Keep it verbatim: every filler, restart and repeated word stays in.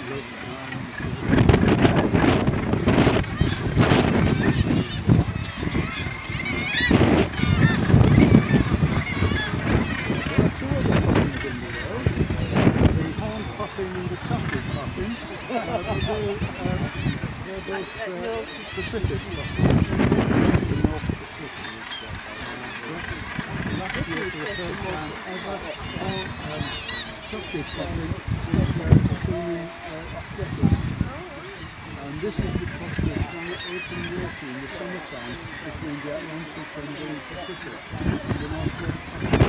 Puffin and the Puffin Puffin. Uh, they're, um, they're both uh, Pacific Puffins. The North Pacific. Last year, for the first time ever, all um, Puffin Puffin was uh, seen uh, off Sheffield. And this is because there's now open water in the summertime between the Atlantic and the Pacific. The North Pacific.